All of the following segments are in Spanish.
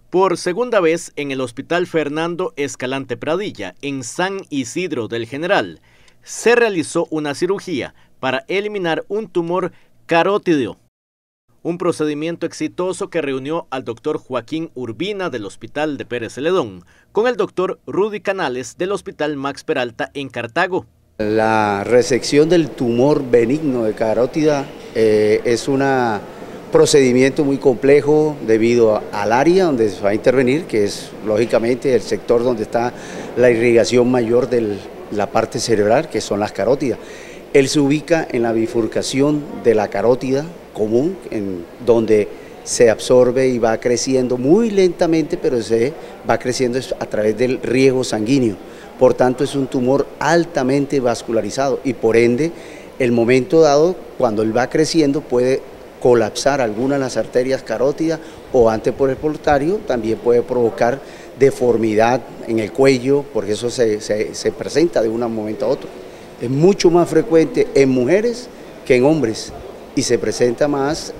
Por segunda vez en el Hospital Fernando Escalante Pradilla, en San Isidro del General, se realizó una cirugía para eliminar un tumor carótido. Un procedimiento exitoso que reunió al doctor Joaquín Urbina del Hospital de Pérez Celedón con el doctor Rudy Canales del Hospital Max Peralta en Cartago. La resección del tumor benigno de carótida es un procedimiento muy complejo debido al área donde se va a intervenir, que es lógicamente el sector donde está la irrigación mayor de la parte cerebral, que son las carótidas. Él se ubica en la bifurcación de la carótida común, en donde se absorbe y va creciendo muy lentamente, pero se va creciendo a través del riego sanguíneo. Por tanto, es un tumor altamente vascularizado y por ende, el momento dado, cuando él va creciendo, puede colapsar alguna de las arterias carótidas o anteportario, también puede provocar deformidad en el cuello, porque eso se presenta de un momento a otro. Es mucho más frecuente en mujeres que en hombres y se presenta más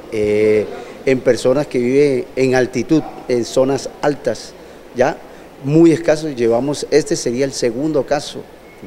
en personas que viven en altitud, en zonas altas, ya muy escasos. Este sería el segundo caso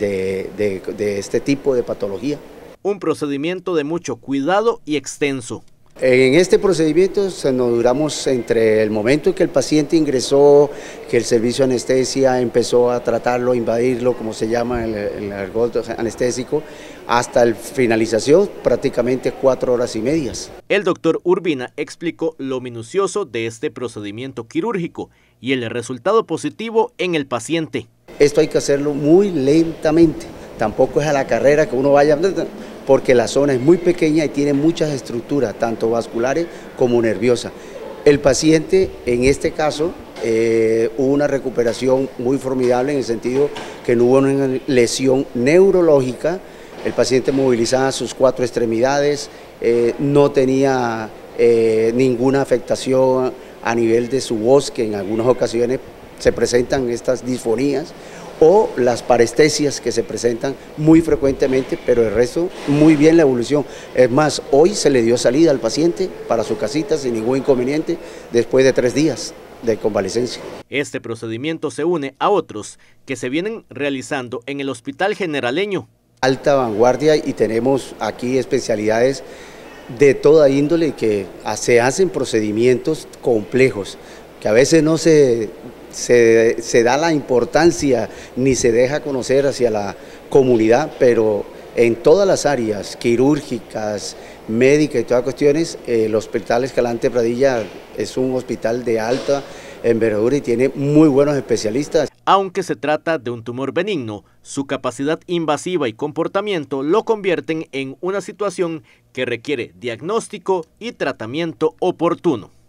de este tipo de patología. Un procedimiento de mucho cuidado y extenso. En este procedimiento nos duramos entre el momento en que el paciente ingresó, que el servicio de anestesia empezó a tratarlo, invadirlo, como se llama el argot anestésico, hasta la finalización, prácticamente 4 horas y media. El doctor Urbina explicó lo minucioso de este procedimiento quirúrgico y el resultado positivo en el paciente. Esto hay que hacerlo muy lentamente, tampoco es a la carrera que uno vaya, porque la zona es muy pequeña y tiene muchas estructuras, tanto vasculares como nerviosas. El paciente, en este caso, hubo una recuperación muy formidable en el sentido que no hubo una lesión neurológica. El paciente movilizaba sus 4 extremidades, no tenía ninguna afectación a nivel de su voz, que en algunas ocasiones se presentan estas disfonías, o las parestesias que se presentan muy frecuentemente, pero el resto muy bien la evolución. Es más, hoy se le dio salida al paciente para su casita sin ningún inconveniente después de 3 días de convalecencia. Este procedimiento se une a otros que se vienen realizando en el Hospital Generaleño. Alta vanguardia y tenemos aquí especialidades de toda índole que se hacen procedimientos complejos, que a veces no se da la importancia ni se deja conocer hacia la comunidad, pero en todas las áreas quirúrgicas, médicas y todas cuestiones, el Hospital Escalante Pradilla es un hospital de alta envergadura y tiene muy buenos especialistas. Aunque se trata de un tumor benigno, su capacidad invasiva y comportamiento lo convierten en una situación que requiere diagnóstico y tratamiento oportuno.